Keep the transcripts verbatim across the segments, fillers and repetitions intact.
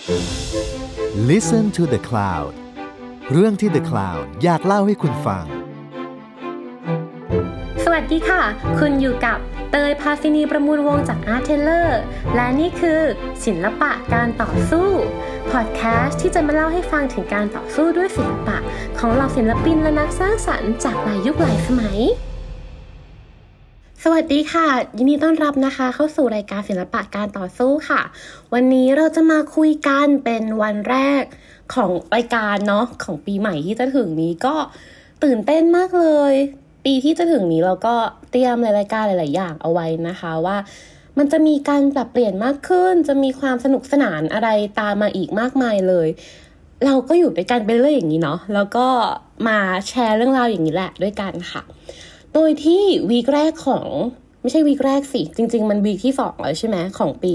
Listen to the Cloud เรื่องที่ The Cloud อยากเล่าให้คุณฟังสวัสดีค่ะคุณอยู่กับเตยภาสินีประมูลวงจาก Art Teller และนี่คือศิลปะการต่อสู้พอดแคสต์ที่จะมาเล่าให้ฟังถึงการต่อสู้ด้วยศิลปะของเหล่าศิลปินและนักสร้างสรรค์จากหลายยุคหลายสมัยสวัสดีค่ะยินดีต้อนรับนะคะเข้าสู่รายการศิลปะการต่อสู้ค่ะวันนี้เราจะมาคุยกันเป็นวันแรกของรายการเนาะของปีใหม่ที่จะถึงนี้ก็ตื่นเต้นมากเลยปีที่จะถึงนี้เราก็เตรียมรายการหลายๆอย่างเอาไว้นะคะว่ามันจะมีการปรับเปลี่ยนมากขึ้นจะมีความสนุกสนานอะไรตามมาอีกมากมายเลยเราก็อยู่ด้วยกันไปเรื่อยอย่างนี้เนาะแล้วก็มาแชร์เรื่องราวอย่างนี้แหละด้วยกันค่ะโดยที่วีคแรกของไม่ใช่วีคแรกสิจริงๆมันวีคที่สองแล้วใช่ไหมของปี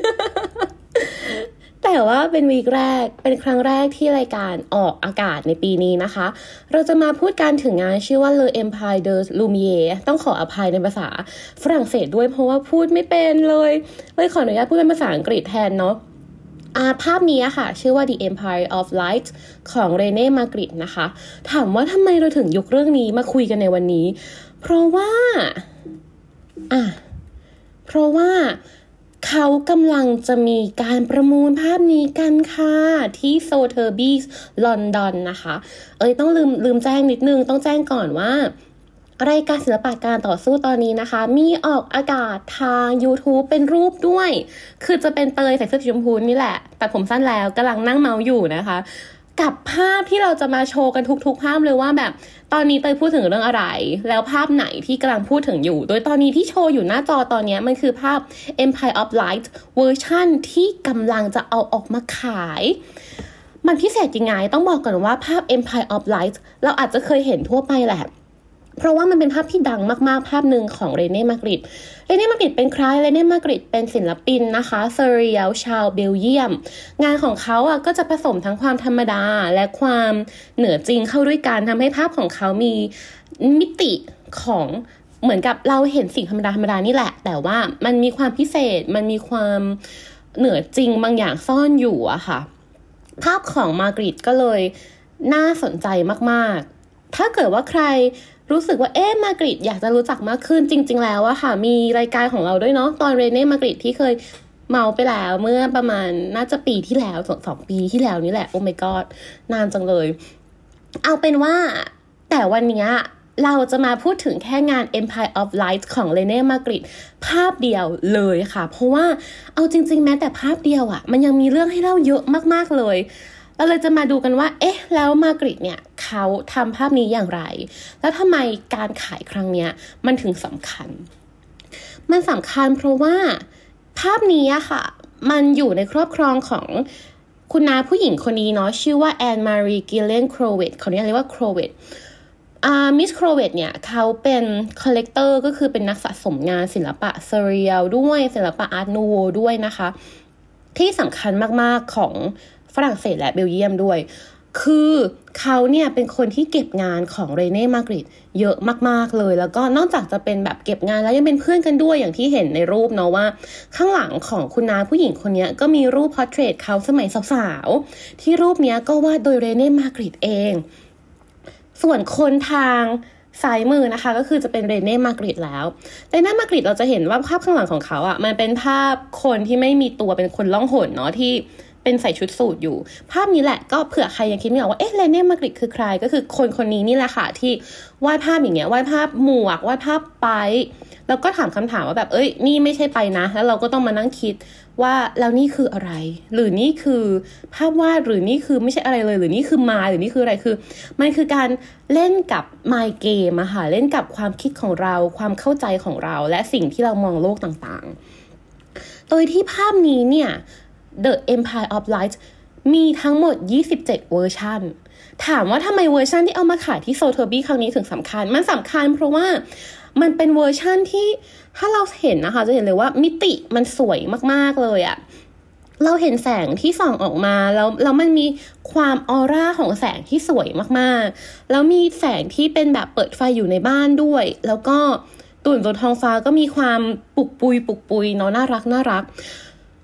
แต่ว่าเป็นวีคแรกเป็นครั้งแรกที่รายการออกอากาศในปีนี้นะคะเราจะมาพูดกันถึงงานชื่อว่า Le Empire de Lumière ต้องขออภัยในภาษาฝรั่งเศสด้วยเพราะว่าพูดไม่เป็นเลยเลยขออนุญาตพูดเป็นภาษาอังกฤษแทนเนาะอ่าภาพนี้ค่ะชื่อว่า The Empire of Light ของเรเน่ มาร์กริตนะคะถามว่าทำไมเราถึงยกเรื่องนี้มาคุยกันในวันนี้เพราะว่าอ่ะเพราะว่าเขากำลังจะมีการประมูลภาพนี้กันค่ะที่โซเทอร์บีสลอนดอนนะคะเอ้ยต้องลืมลืมแจ้งนิดนึงต้องแจ้งก่อนว่ารายการศิลปะการต่อสู้ตอนนี้นะคะมีออกอากาศทาง YouTube เป็นรูปด้วยคือจะเป็นเตยใส่เสื้อสีชมพูนี่แหละแต่ผมสั้นแล้วกำลังนั่งเมาอยู่นะคะกับภาพที่เราจะมาโชว์กันทุกๆภาพเลยว่าแบบตอนนี้เตยพูดถึงเรื่องอะไรแล้วภาพไหนที่กำลังพูดถึงอยู่โดยตอนนี้ที่โชว์อยู่หน้าจอตอนนี้มันคือภาพ Empire of Light เวอร์ชันที่กำลังจะเอาออกมาขายมันพิเศษยังไงต้องบอกก่อนว่าภาพ Empire of Light เราอาจจะเคยเห็นทั่วไปแหละเพราะว่ามันเป็นภาพที่ดังมากๆภาพหนึ่งของเรเน่ มาร์กริตเรเน่ มาร์กริตเป็นใครเรเน่ มาร์กริตเป็นศิลปินนะคะเซเรียลชาวเบลเยียมงานของเขาอ่ะก็จะผสมทั้งความธรรมดาและความเหนือจริงเข้าด้วยกันทำให้ภาพของเขามีมิติของเหมือนกับเราเห็นสิ่งธรรมดาธรรมดานี่แหละแต่ว่ามันมีความพิเศษมันมีความเหนือจริงบางอย่างซ่อนอยู่อะค่ะภาพของมาร์กริตก็เลยน่าสนใจมากๆถ้าเกิดว่าใครรู้สึกว่าเอ๊ะมาร์กริตอยากจะรู้จักมากขึ้นจริงๆแล้วอะค่ะมีรายการของเราด้วยเนาะตอนเรเน่ มาร์กริตที่เคยเมาไปแล้วเมื่อประมาณน่าจะปีที่แล้วสองสองปีที่แล้วนี่แหละโอ้ my god นานจังเลยเอาเป็นว่าแต่วันนี้เราจะมาพูดถึงแค่งาน Empire of Light ของเรเน่ มาร์กริตภาพเดียวเลยค่ะเพราะว่าเอาจริงๆแม้แต่ภาพเดียวอะมันยังมีเรื่องให้เล่าเยอะมากๆเลยเราเลยจะมาดูกันว่าเอ๊ะแล้วมาร์กริตเนี่ยเขาทำภาพนี้อย่างไรแล้วทำไมการขายครั้งเนี้ยมันถึงสำคัญมันสำคัญเพราะว่าภาพนี้อะค่ะมันอยู่ในครอบครองของคุณน้าผู้หญิงคนนี้เนาะชื่อว่าแอนมารีกิลเลนโครเวตเขาเรียกว่าโครเวตอ่ามิสโครเวตเนี่ยเขาเป็นคอลเลกเตอร์ก็คือเป็นนักสะสมงานศิลปะเซเรียลด้วยศิลปะอาร์ตนูโวด้วยนะคะที่สำคัญมากๆของฝรั่งเศสและเบลเยียมด้วยคือเขาเนี่ยเป็นคนที่เก็บงานของเรเน่ มาร์กริตเยอะมากๆเลยแล้วก็นอกจากจะเป็นแบบเก็บงานแล้วยังเป็นเพื่อนกันด้วยอย่างที่เห็นในรูปเนาะว่าข้างหลังของคุณน้าผู้หญิงคนนี้ก็มีรูปพอร์เทรตเขาสมัยสาวๆที่รูปนี้ก็วาดโดยเรเน่ มาร์กริตเองส่วนคนทางซ้ายมือนะคะก็คือจะเป็นเรเน่ มาร์กริตแล้วเรเน่ มาร์กริตเราจะเห็นว่าภาพข้างหลังของเขาอ่ะมันเป็นภาพคนที่ไม่มีตัวเป็นคนล่องหนเนาะที่เป็นใส่ชุดสูทอยู่ภาพนี้แหละก็เผื่อใครยังคิดไม่ออกว่าเอ๊ะเรเน่ มาร์กริตคือใครก็คือคนคนนี้นี่แหละค่ะที่วาดภาพอย่างเงี้ยวาดภาพหมวกวาดภาพไปแล้วก็ถามคำถามว่าแบบเอ้ยนี่ไม่ใช่ไปนะแล้วเราก็ต้องมานั่งคิดว่าแล้วนี่คืออะไรหรือนี่คือภาพวาดหรือนี่คือไม่ใช่อะไรเลยหรือนี่คือมายหรือนี่คืออะไรคือมันคือการเล่นกับ mind game อะค่ะเล่นกับความคิดของเราความเข้าใจของเราและสิ่งที่เรามองโลกต่างๆโดยที่ภาพนี้เนี่ยThe Empire of Light มีทั้งหมดยี่สิบเจ็ดเวอร์ชันถามว่าทำไมเวอร์ชันที่เอามาขายที่โซเทอร์บี้ครั้งนี้ถึงสำคัญมันสำคัญเพราะว่ามันเป็นเวอร์ชันที่ถ้าเราเห็นนะคะจะเห็นเลยว่ามิติมันสวยมากๆเลยอะเราเห็นแสงที่ส่องออกมาแล้วแล้วมันมีความออร่าของแสงที่สวยมากๆแล้วมีแสงที่เป็นแบบเปิดไฟอยู่ในบ้านด้วยแล้วก็ตุ่นบนท้องฟ้าก็มีความปุกปุยปุกปุยเนาะน่ารักน่ารัก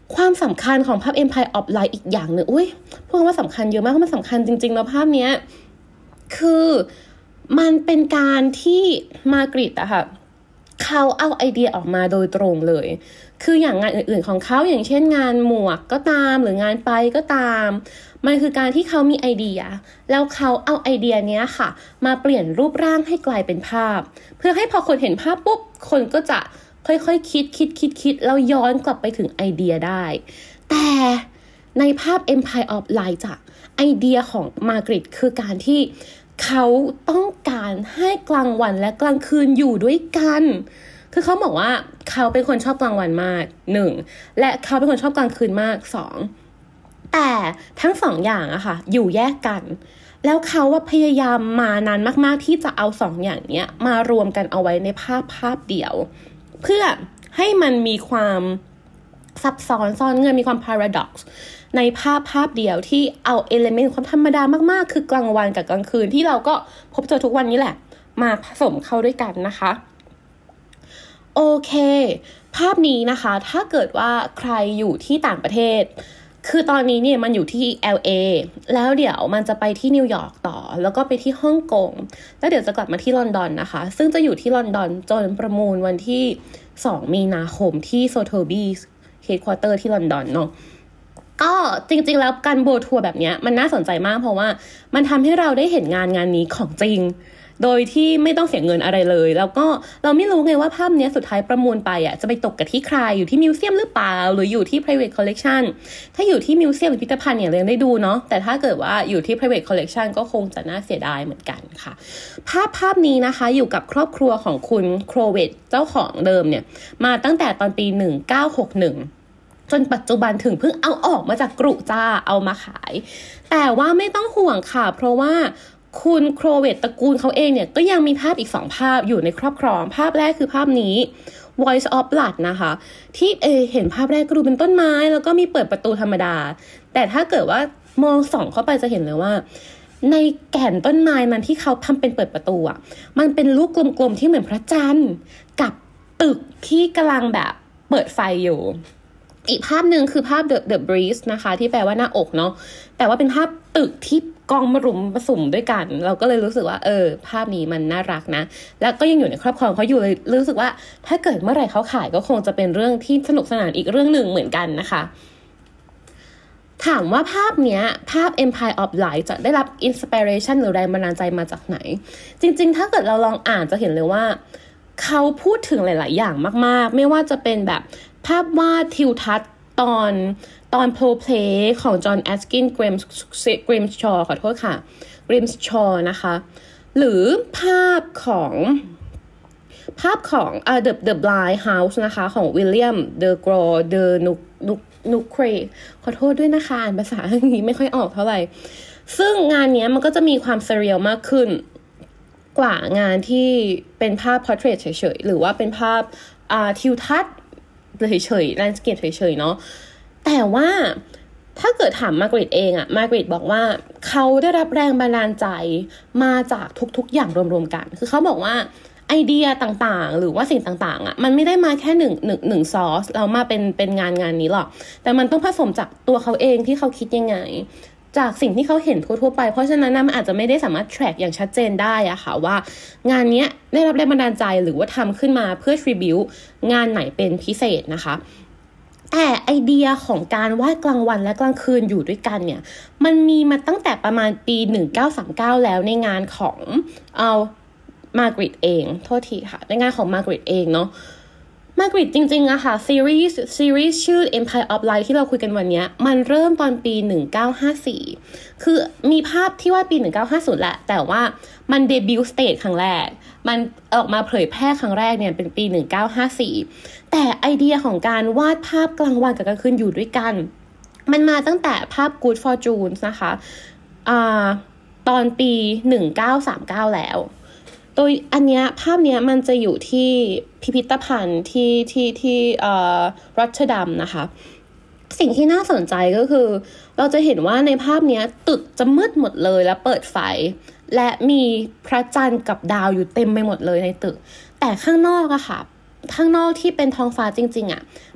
ความสำคัญของภาพ Empire of Light อีกอย่างหนึ่งอุ้ยพูดว่าสำคัญเยอะมากเพราะมันสำคัญจริงๆแล้วภาพเนี้ยคือมันเป็นการที่มาร์กาเร็ตอะค่ะเขาเอาไอเดียออกมาโดยตรงเลยคืออย่างงานอื่นๆของเขาอย่างเช่นงานหมวกก็ตามหรืองานไปก็ตามมันคือการที่เขามีไอเดียแล้วเขาเอาไอเดียเนี้ยค่ะมาเปลี่ยนรูปร่างให้กลายเป็นภาพเพื่อให้พอคนเห็นภาพปุ๊บคนก็จะค่อยๆคิดคิดคิดคิดแล้วย้อนกลับไปถึงไอเดียได้แต่ในภาพ Empire of Light อะไอเดียของมาร์กาเร็ตคือการที่เขาต้องการให้กลางวันและกลางคืนอยู่ด้วยกันคือเขาบอกว่าเขาเป็นคนชอบกลางวันมากหนึ่งและเขาเป็นคนชอบกลางคืนมากสองแต่ทั้งสองอย่างอะค่ะอยู่แยกกันแล้วเขาว่าพยายามมานานมากๆที่จะเอาสองอย่างเนี้ยมารวมกันเอาไว้ในภาพภาพเดียวเพื่อให้มันมีความซับซ้อนซ่อนเงื่อนมีความ paradox ในภาพภาพเดียวที่เอาเอลิเมนต์ความธรรมดามากๆคือกลางวันกับกลางคืนที่เราก็พบเจอทุกวันนี้แหละมาผสมเข้าด้วยกันนะคะโอเคภาพนี้นะคะถ้าเกิดว่าใครอยู่ที่ต่างประเทศคือตอนนี้เนี่ยมันอยู่ที่ แอล เอ แล้วเดี๋ยวมันจะไปที่นิวยอร์กต่อแล้วก็ไปที่ฮ่องกงแล้วเดี๋ยวจะกลับมาที่ลอนดอนนะคะซึ่งจะอยู่ที่ลอนดอนจนประมูลวันที่สองมีนาคมที่โซโธบีสเฮดควอเตอร์ที่ลอนดอนเนาะก็จริงๆแล้วการโบทัวร์แบบนี้มันน่าสนใจมากเพราะว่ามันทำให้เราได้เห็นงานงานนี้ของจริงโดยที่ไม่ต้องเสียเงินอะไรเลยแล้วก็เราไม่รู้ไงว่าภาพนี้สุดท้ายประมูลไปอ่ะจะไปตกกับที่ใครอยู่ที่มิวเซียมหรือเปล่าหรืออยู่ที่ private collection ถ้าอยู่ที่มิวเซียมหรือพิพิธภัณฑ์เนี่ยเราได้ดูเนาะแต่ถ้าเกิดว่าอยู่ที่ private collection ก็คงจะน่าเสียดายเหมือนกันค่ะภาพภาพนี้นะคะอยู่กับครอบครัวของคุณโครเวตเจ้าของเดิมเนี่ยมาตั้งแต่ตอนปีหนึ่งเก้าหกหนึ่งจนปัจจุบันถึงเพิ่งเอาออกมาจากกรุจ้าเอามาขายแต่ว่าไม่ต้องห่วงค่ะเพราะว่าคุณโครเวตตระกูลเขาเองเนี่ยก็ยังมีภาพอีกสองภาพอยู่ในครอบครองภาพแรกคือภาพนี้ Voice of Blood นะคะที่เอเห็นภาพแรกก็ดูเป็นต้นไม้แล้วก็มีเปิดประตูธรรมดาแต่ถ้าเกิดว่ามองส่องเข้าไปจะเห็นเลยว่าในแก่นต้นไม้นั้นที่เขาทำเป็นเปิดประตูอ่ะมันเป็นลูกกลมๆที่เหมือนพระจันทร์กับตึกที่กำลังแบบเปิดไฟอยู่อีกภาพหนึ่งคือภาพ The The Breeze นะคะที่แปลว่าหน้าอกเนาะแต่ว่าเป็นภาพตึกที่กองมารุมผสมด้วยกันเราก็เลยรู้สึกว่าเออภาพนี้มันน่ารักนะแล้วก็ยังอยู่ในครอบครองเขาอยู่เลยรู้สึกว่าถ้าเกิดเมื่อไหร่เขาขายก็คงจะเป็นเรื่องที่สนุกสนานอีกเรื่องหนึ่งเหมือนกันนะคะถามว่าภาพเนี้ยภาพ Empire of Light จะได้รับ inspiration หรือแรงบันดาลใจมาจากไหนจริงๆถ้าเกิดเราลองอ่านจะเห็นเลยว่าเขาพูดถึงหลายๆอย่างมากๆไม่ว่าจะเป็นแบบภาพวาดทิวทัศน์ตอนตอน Pro Play ของ John Erskine Grimshaw ขอโทษค่ะ Grimshaw นะคะหรือภาพของภาพของเอ่อ The The Blind House นะคะของ William de Groot de Nucre ขอโทษด้วยนะคะอ่านภาษาอังกฤษไม่ค่อยออกเท่าไหร่ซึ่งงานนี้มันก็จะมีความ surreal มากขึ้นกว่างานที่เป็นภาพ portrait เฉยๆหรือว่าเป็นภาพอ่าทิวทัศน์เฉยๆ landscape เฉยๆเนาะแต่ว่าถ้าเกิดถามมาร์กาเร็ตเองอะมาร์กาเร็ตบอกว่าเขาได้รับแรงบันดาลใจมาจากทุกๆอย่างรวมๆกันคือเขาบอกว่าไอเดียต่างๆหรือว่าสิ่งต่างๆอะมันไม่ได้มาแค่หนึ่งหนึ่งหนึ่งซอสแล้วมาเป็นเป็นงานงานนี้หรอกแต่มันต้องผสมจากตัวเขาเองที่เขาคิดยังไงจากสิ่งที่เขาเห็นทั่วๆไปเพราะฉะนั้นมันอาจจะไม่ได้สามารถ track อย่างชัดเจนได้อะค่ะว่างานนี้ได้รับแรงบันดาลใจหรือว่าทำขึ้นมาเพื่อ tribute งานไหนเป็นพิเศษนะคะแต่ไอเดียของการวาดกลางวันและกลางคืนอยู่ด้วยกันเนี่ยมันมีมาตั้งแต่ประมาณปีหนึ่งเก้าสามเก้าแล้วในงานของเอามาร์กาเร็ตเองโทษทีค่ะในงานของมาร์กาเร็ตเองเนาะมาร์กาเร็ตจริงๆอะค่ะซีรีส์ซีรีส์ชื่อ Empire of Light ที่เราคุยกันวันนี้มันเริ่มตอนปีหนึ่งเก้าห้าสี่คือมีภาพที่วาดปีหนึ่งเก้าห้าศูนย์แหละแต่ว่ามันเดบิวต์สเตจครั้งแรกมันออกมาเผยแพร่ครั้งแรกเนี่ยเป็นปีหนึ่งเก้าห้าสี่แต่ไอเดียของการวาดภาพกลางวันกับกลางคืนอยู่ด้วยกันมันมาตั้งแต่ภาพ Good Fortune นะคะอ่าตอนปีหนึ่งเก้าสามเก้าแล้วโดยอันเนี้ยภาพเนี้ยมันจะอยู่ที่พิพิธภัณฑ์ที่ที่ที่เอ่อรอตเทอร์ดัมนะคะสิ่งที่น่าสนใจก็คือเราจะเห็นว่าในภาพเนี้ยตึกจะมืดหมดเลยแล้วเปิดไฟและมีพระจันทร์กับดาวอยู่เต็มไปหมดเลยในตึกแต่ข้างนอกอะค่ะข้างนอกที่เป็นท้องฟ้าจริงๆอะ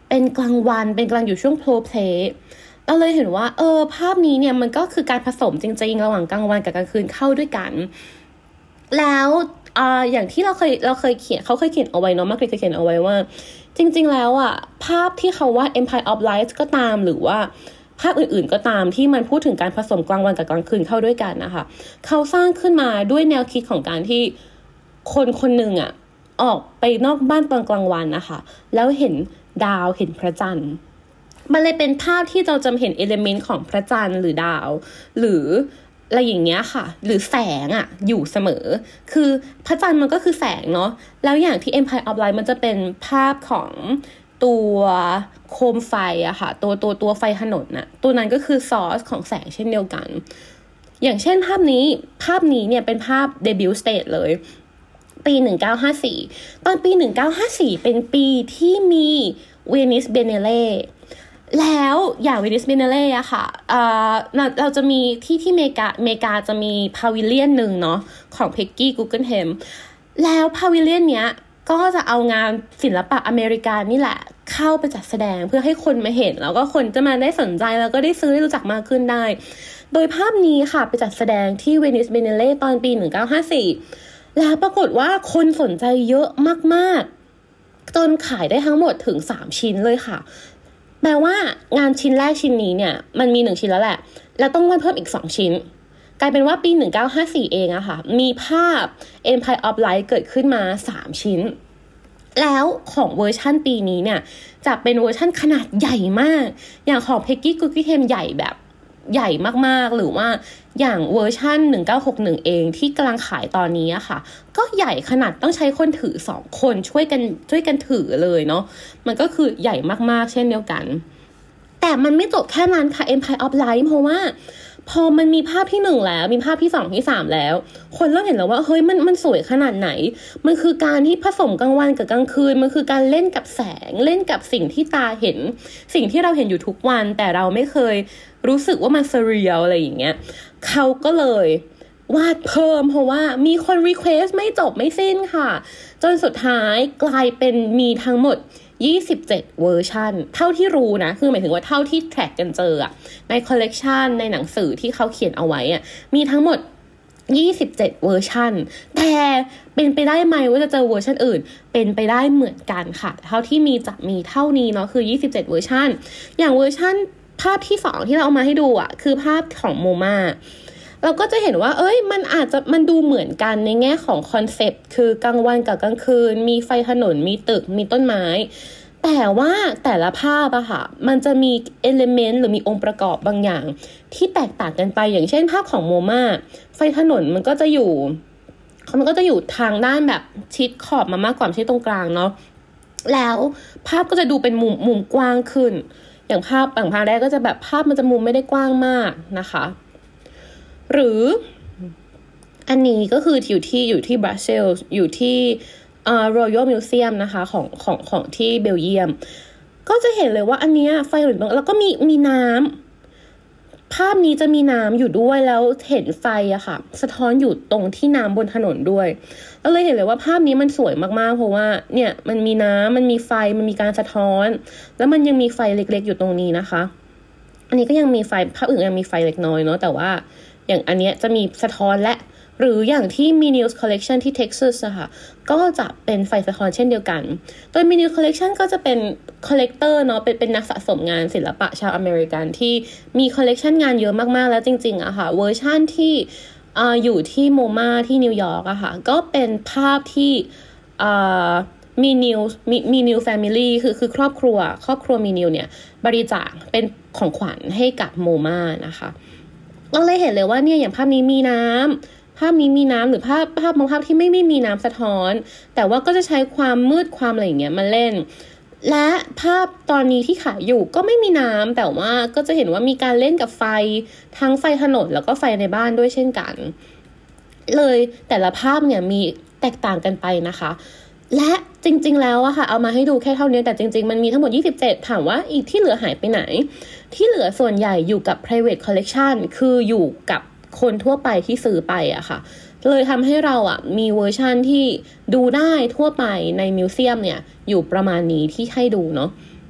เป็นกลางวันเป็นกลางอยู่ช่วงโพลเพลย์เราเลยเห็นว่าเออภาพนี้เนี่ยมันก็คือการผสมจริงๆระหว่างกลางวันกับกลางคืนเข้าด้วยกันแล้วอ่าอย่างที่เราเคยเราเคยเขียนเขาเคยเขียนเอาไว้เนาะมาร์กเคยเขียนเอาไว้ว่าจริงๆแล้วอ่ะภาพที่เขาว่า Empire of Light ก็ตามหรือว่าภาพอื่นๆก็ตามที่มันพูดถึงการผสมกลางวันกับกลางคืนเข้าด้วยกันนะคะเขาสร้างขึ้นมาด้วยแนวคิดของการที่คนคนหนึ่งอ่ะออกไปนอกบ้านตอนกลางวันนะคะแล้วเห็นดาวเห็นพระจันทร์มันเลยเป็นภาพที่เราจะเห็นเอลิเมนต์ของพระจันทร์หรือดาวหรืออะไรอย่างเงี้ยค่ะหรือแสงอ่ะอยู่เสมอคือพระจันทร์มันก็คือแสงเนาะแล้วอย่างที่ Empire of Light มันจะเป็นภาพของตัวโคมไฟอะค่ะตัวตัวตัวไฟถนนน่ะตัวนั้นก็คือซอร์สของแสงเช่นเดียวกันอย่างเช่นภาพนี้ภาพนี้เนี่ยเป็นภาพเดบิวต์สเตจเลยปีหนึ่งเก้าห้าสี่ตอนปีหนึ่งเก้าห้าสี่เป็นปีที่มีเวนิสเบเนเล่แล้วอย่างเวนิสเบเนเล่อะค่ะเอ่อเราจะมีที่ที่เมกาเมกาจะมีพาวิเลียนหนึ่งเนาะของเพ็กกี้กูเกิลแฮมแล้วพาวิเลียนเนี้ยก็จะเอางานศิลปะอเมริกันนี่แหละเข้าไปจัดแสดงเพื่อให้คนมาเห็นแล้วก็คนจะมาได้สนใจแล้วก็ได้ซื้อได้รู้จักมากขึ้นได้โดยภาพนี้ค่ะไปจัดแสดงที่เวนิสเบเนเล่ตอนปีหนึ่งเก้าห้าสี่แล้วปรากฏว่าคนสนใจเยอะมากๆจนขายได้ทั้งหมดถึงสามชิ้นเลยค่ะแปลว่างานชิ้นแรกชิ้นนี้เนี่ยมันมีหนึ่งชิ้นแล้วแหละแล้วต้องวาดเพิ่มอีกสองชิ้นกลายเป็นว่าปีหนึ่งเก้าห้าสี่เองอะค่ะมีภาพ Empire of Light เกิดขึ้นมาสามชิ้นแล้วของเวอร์ชั่นปีนี้เนี่ยจะเป็นเวอร์ชั่นขนาดใหญ่มากอย่างของ Peggy Guggenheim ใหญ่แบบใหญ่มากๆหรือว่าอย่างเวอร์ชั่นหนึ่งเก้าหกหนึ่งเองที่กำลังขายตอนนี้อะค่ะก็ใหญ่ขนาดต้องใช้คนถือสองคนช่วยกันช่วยกันถือเลยเนาะมันก็คือใหญ่มากๆเช่นเดียวกันแต่มันไม่จบแค่นั้นค่ะ Empire of Light เพราะว่าพอมันมีภาพที่หนึ่งแล้วมีภาพที่สองที่สามแล้วคนเริ่มเห็นแล้วว่าเฮ้ยมันมันสวยขนาดไหนมันคือการที่ผสมกลางวันกับกลางคืนมันคือการเล่นกับแสงเล่นกับสิ่งที่ตาเห็นสิ่งที่เราเห็นอยู่ทุกวันแต่เราไม่เคยรู้สึกว่ามันเซเรียลอะไรอย่างเงี้ยเขาก็เลยวาดเพิ่มเพราะว่ามีคนรีเควสไม่จบไม่สิ้นค่ะจนสุดท้ายกลายเป็นมีทั้งหมดยี่สิบเจ็ดเวอร์ชันเท่าที่รู้นะคือหมายถึงว่าเท่าที่แทร็กกันเจออะในคอลเลกชันในหนังสือที่เขาเขียนเอาไว้อะมีทั้งหมดยี่สิบเจ็ดเวอร์ชันแต่เป็นไปได้ไหมว่าจะเจอเวอร์ชันอื่นเป็นไปได้เหมือนกันค่ะเท่าที่มีจะมีเท่านี้เนาะคือยี่สิบเจ็ดเวอร์ชันอย่างเวอร์ชันภาพที่สองที่เราเอามาให้ดูอะคือภาพของโมมาเราก็จะเห็นว่าเอ้ยมันอาจจะมันดูเหมือนกันในแง่ของคอนเซปต์คือกลางวันกับกลางคืนมีไฟถนนมีตึกมีต้นไม้แต่ว่าแต่ละภาพอะค่ะมันจะมีเอลิเมนต์หรือมีองค์ประกอบบางอย่างที่แตกต่างกันไปอย่างเช่นภาพของโมมาไฟถนนมันก็จะอยู่มันก็จะอยู่ทางด้านแบบชิดขอบมามากกว่าชิดตรงกลางเนาะแล้วภาพก็จะดูเป็นมุมมุมกว้างขึ้นอย่างภาพอย่างภาพแรกก็จะแบบภาพมันจะมุมไม่ได้กว้างมากนะคะหรืออันนี้ก็คืออยู่ที่อยู่ที่บรัสเซลส์อยู่ที่เอ่อ Royal Museum นะคะของของของที่เบลเยียมก็จะเห็นเลยว่าอันเนี้ยไฟหรือแล้วก็มีมีน้ำภาพนี้จะมีน้ำอยู่ด้วยแล้วเห็นไฟอะค่ะสะท้อนอยู่ตรงที่น้ำบนถนนด้วยเราเลยเห็นเลยว่าภาพนี้มันสวยมากๆเพราะว่าเนี่ยมันมีน้ำมันมีไฟมันมีการสะท้อนแล้วมันยังมีไฟเล็กๆอยู่ตรงนี้นะคะอันนี้ก็ยังมีไฟภาพอื่นยังมีไฟเล็กน้อยเนาะแต่ว่าอย่างอันเนี้ยจะมีสะท้อนและหรืออย่างที่ Minius Collection ที่ Texas อะค่ะก็จะเป็นไฟสะท้อนเช่นเดียวกันโดย Minius Collection ก็จะเป็น collector เนาะเป็นเป็นนักสะสมงานศิลปะชาวอเมริกันที่มีคอลเลกชันงานเยอะมากๆแล้วจริงๆอะค่ะเวอร์ชั่นที่อ่าอยู่ที่โมมาที่นิวยอร์กอะค่ะก็เป็นภาพที่อ่ามีนิวมีมีนิวแฟมิลี่คือคือครอบครัวครอบครัวมีนิวเนี่ยบริจาคเป็นของขวัญให้กับโมมานะคะเราเลยเห็นเลยว่าเนี่ยอย่างภาพนี้มีน้ำภาพนี้มีน้ำหรือภาพภาพบางภาพที่ไม่ไม่มีน้ำสะท้อนแต่ว่าก็จะใช้ความมืดความอะไรอย่างเงี้ยมาเล่นและภาพตอนนี้ที่ขายอยู่ก็ไม่มีน้ำแต่ว่าก็จะเห็นว่ามีการเล่นกับไฟทั้งไฟถนนแล้วก็ไฟในบ้านด้วยเช่นกันเลยแต่ละภาพเนี่ยมีแตกต่างกันไปนะคะและจริงๆแล้วอะค่ะเอามาให้ดูแค่เท่านี้แต่จริงๆมันมีทั้งหมดยี่สิบเจ็ดถามว่าอีกที่เหลือหายไปไหนที่เหลือส่วนใหญ่อยู่กับ private collection คืออยู่กับคนทั่วไปที่ซื้อไปอะค่ะเลยทำให้เราอะมีเวอร์ชันที่ดูได้ทั่วไปในมิวเซียมเนี่ยอยู่ประมาณนี้ที่ให้ดูเนาะ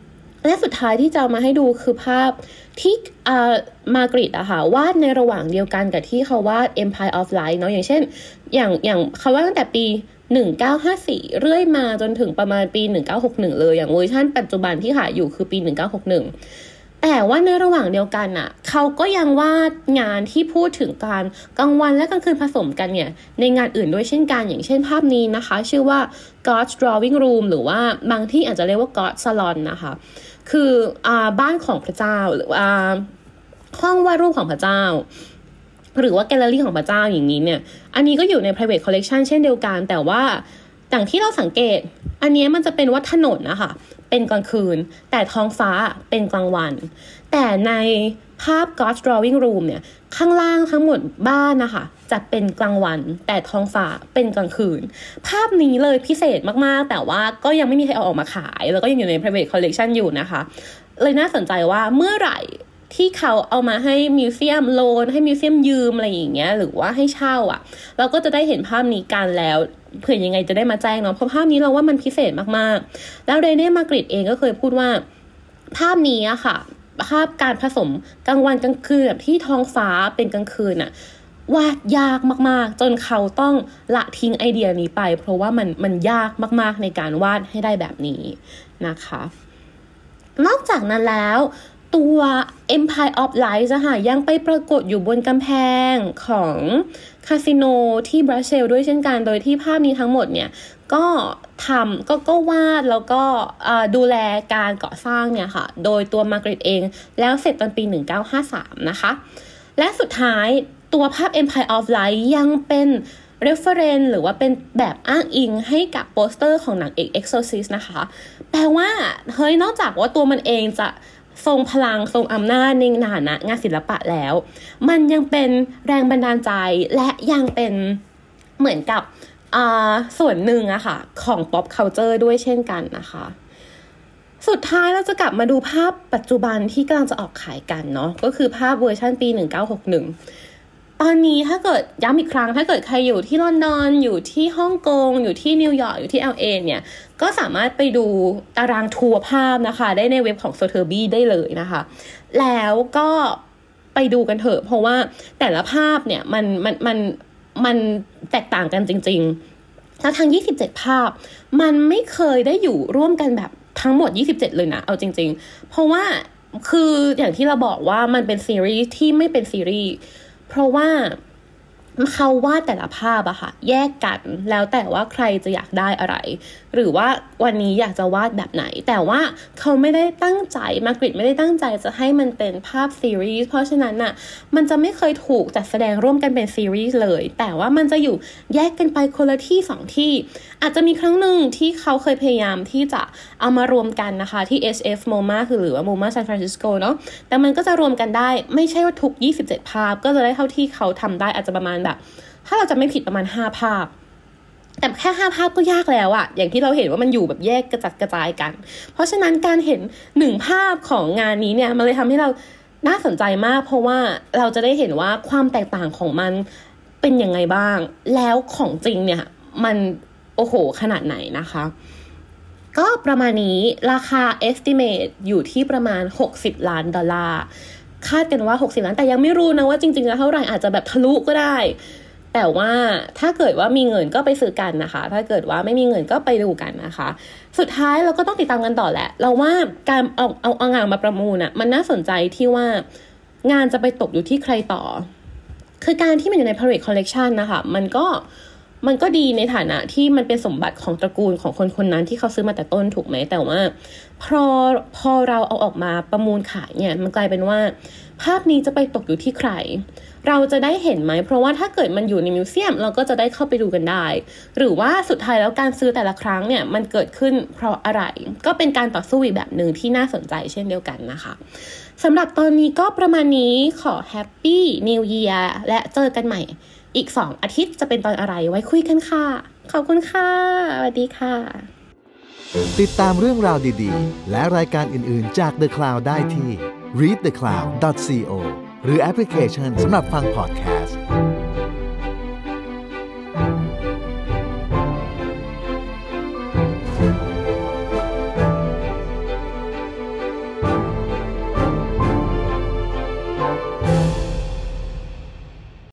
และสุดท้ายที่จะมาให้ดูคือภาพที่อ่ามาร์กริตอะค่ะวาดในระหว่างเดียวกันกับที่เขาวาด Empire of Light เนาะอย่างเช่นอย่างอย่างเขาวาดตั้งแต่ปีหนึ่งพันเก้าร้อยห้าสิบสี่เรื่อยมาจนถึงประมาณปีหนึ่งพันเก้าร้อยหกสิบเอ็ดเลยอย่างเวอร์ชันปัจจุบันที่ขายอยู่คือปีหนึ่งพันเก้าร้อยหกสิบเอ็ดแต่ว่าในระหว่างเดียวกันน่ะเขาก็ยังวาดงานที่พูดถึงการกลางวันและกลางคืนผสมกันเนี่ยในงานอื่นด้วยเช่นกันอย่างเช่นภาพนี้นะคะชื่อว่า God's Drawing Room หรือว่าบางที่อาจจะเรียกว่า God's Salon นะคะคืออ่าบ้านของพระเจ้าหรือว่าห้องวาดรูปของพระเจ้าหรือว่าแกลเลอรี่ของพระเจ้าอย่างนี้เนี่ยอันนี้ก็อยู่ใน private collection เช่นเดียวกันแต่ว่าอย่างที่เราสังเกตอันนี้มันจะเป็นว่าถนนนะคะเป็นกลางคืนแต่ท้องฟ้าเป็นกลางวันแต่ในภาพ God's Drawing Room เนี่ยข้างล่างทั้งหมดบ้านนะคะจะเป็นกลางวันแต่ท้องฟ้าเป็นกลางคืนภาพนี้เลยพิเศษมากๆแต่ว่าก็ยังไม่มีใครเอาออกมาขายแล้วก็ยังอยู่ใน private collection อยู่นะคะเลยน่าสนใจว่าเมื่อไหร่ที่เขาเอามาให้มิวเซียมโลนให้มิวเซียมยืมอะไรอย่างเงี้ยหรือว่าให้เช่าอ่ะเราก็จะได้เห็นภาพนี้กันแล้วเผื่อยังไงจะได้มาแจ้งเนาะเพราะภาพนี้เราว่ามันพิเศษมากๆแล้วเรเน่มาร์กริตเองก็เคยพูดว่าภาพนี้อะค่ะภาพการผสมกลางวันกลางคืนแบบที่ท้องฟ้าเป็นกลางคืนอะวาดยากมากๆจนเขาต้องละทิ้งไอเดียนี้ไปเพราะว่ามันมันยากมากๆในการวาดให้ได้แบบนี้นะคะนอกจากนั้นแล้วตัว Empire of Light อะค่ะยังไปปรากฏอยู่บนกำแพงของคาสิโนที่บรัสเซลส์ด้วยเช่นกันโดยที่ภาพนี้ทั้งหมดเนี่ยก็ทำก็ก็วาดแล้วก็ดูแลการก่อสร้างเนี่ยค่ะโดยตัวมาร์กริตเองแล้วเสร็จตอนปีหนึ่งพันเก้าร้อยห้าสิบสามนะคะและสุดท้ายตัวภาพ Empire of Light ยังเป็น reference หรือว่าเป็นแบบอ้างอิงให้กับโปสเตอร์ของหนังเอก Exorcist นะคะแปลว่าเฮ้ยนอกจากว่าตัวมันเองจะทรงพลังทรงอำนาจในฐานะงานศิลปะแล้วมันยังเป็นแรงบันดาลใจและยังเป็นเหมือนกับส่วนหนึ่งอะค่ะของ pop culture ด้วยเช่นกันนะคะสุดท้ายเราจะกลับมาดูภาพปัจจุบันที่กำลังจะออกขายกันเนาะก็คือภาพเวอร์ชันปีหนึ่งพันเก้าร้อยหกสิบเอ็ดตอนนี้ถ้าเกิดย้ำอีกครั้งถ้าเกิดใครอยู่ที่ลอนดอนอยู่ที่ฮ่องกงอยู่ที่นิวยอร์กอยู่ที่ แอล เอ เนี่ยก็สามารถไปดูตารางทัวร์ภาพนะคะได้ในเว็บของ Sotheby ได้เลยนะคะแล้วก็ไปดูกันเถอะเพราะว่าแต่ละภาพเนี่ยมันมันมันมันแตกต่างกันจริงๆแล้วทั้งยี่สิบเจ็ดภาพมันไม่เคยได้อยู่ร่วมกันแบบทั้งหมดยี่สิบเจ็ดเลยนะเอาจริงๆเพราะว่าคืออย่างที่เราบอกว่ามันเป็นซีรีส์ที่ไม่เป็นซีรีส์เพราะว่าเขาวาดแต่ละภาพอะค่ะแยกกันแล้วแต่ว่าใครจะอยากได้อะไรหรือว่าวันนี้อยากจะวาดแบบไหนแต่ว่าเขาไม่ได้ตั้งใจมาร์กริตไม่ได้ตั้งใจจะให้มันเป็นภาพซีรีส์เพราะฉะนั้นน่ะมันจะไม่เคยถูกจัดแสดงร่วมกันเป็นซีรีส์เลยแต่ว่ามันจะอยู่แยกกันไปคนละที่สองที่อาจจะมีครั้งหนึ่งที่เขาเคยพยายามที่จะเอามารวมกันนะคะที่ เอช เอฟ โม เอ็ม เอ คือหรือว่า โม เอ็ม เอ San Francisco เนาะแต่มันก็จะรวมกันได้ไม่ใช่ว่าทุกยี่สิบเจ็ดภาพก็จะได้เท่าที่เขาทำได้อาจจะประมาณแบบถ้าเราจะไม่ผิดประมาณห้าภาพแต่แค่ห้าภาพก็ยากแล้วอะอย่างที่เราเห็นว่ามันอยู่แบบแยกกระจัดกระจายกันเพราะฉะนั้นการเห็นหนึ่งภาพของงานนี้เนี่ยมันเลยทำให้เราน่าสนใจมากเพราะว่าเราจะได้เห็นว่าความแตกต่างของมันเป็นยังไงบ้างแล้วของจริงเนี่ยมันโอ้โหขนาดไหนนะคะก็ประมาณนี้ราคา estimate อยู่ที่ประมาณหกสิบล้านดอลลาร์คาดกันว่าหกสิบล้านแต่ยังไม่รู้นะว่าจริงๆแล้วเท่าไหร่อาจจะแบบทะลุก็ได้แต่ว่าถ้าเกิดว่ามีเงินก็ไปซื้อกันนะคะถ้าเกิดว่าไม่มีเงินก็ไปดูกันนะคะสุดท้ายเราก็ต้องติดตามกันต่อแหละเราว่าการเอาเอาเอางานมาประมูลน่ะมันน่าสนใจที่ว่างานจะไปตกอยู่ที่ใครต่อคือการที่มันอยู่ใน private collection นะคะมันก็มันก็ดีในฐานะที่มันเป็นสมบัติของตระกูลของคนคนนั้นที่เขาซื้อมาแต่ต้นถูกไหมแต่ว่าพอพอเราเอาออกมาประมูลขายเนี่ยมันกลายเป็นว่าภาพนี้จะไปตกอยู่ที่ใครเราจะได้เห็นไหมเพราะว่าถ้าเกิดมันอยู่ในมิวเซียมเราก็จะได้เข้าไปดูกันได้หรือว่าสุดท้ายแล้วการซื้อแต่ละครั้งเนี่ยมันเกิดขึ้นเพราะอะไรก็เป็นการต่อสู้อีกแบบหนึ่งที่น่าสนใจเช่นเดียวกันนะคะสำหรับตอนนี้ก็ประมาณนี้ขอ Happy New Year และเจอกันใหม่อีกสองอาทิตย์จะเป็นตอนอะไรไว้คุยกันค่ะขอบคุณค่ะสวัสดีค่ะติดตามเรื่องราวดีๆและรายการอื่นๆจาก The Cloud ได้ที่ รีด เดอะ คลาวด์ ดอท ซี โอ หรือแอปพลิเคชันสำหรับฟังพอดแคสต์